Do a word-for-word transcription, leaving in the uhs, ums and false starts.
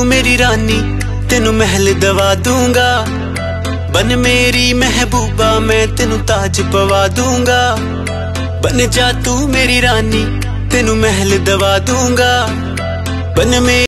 मेरी रानी, तेनू महल दवा दूंगा। बन मेरी महबूबा, मैं तेनू ताज पवा दूंगा। बन जा तू मेरी रानी, तेनू महल दवा दूंगा। बन मेरी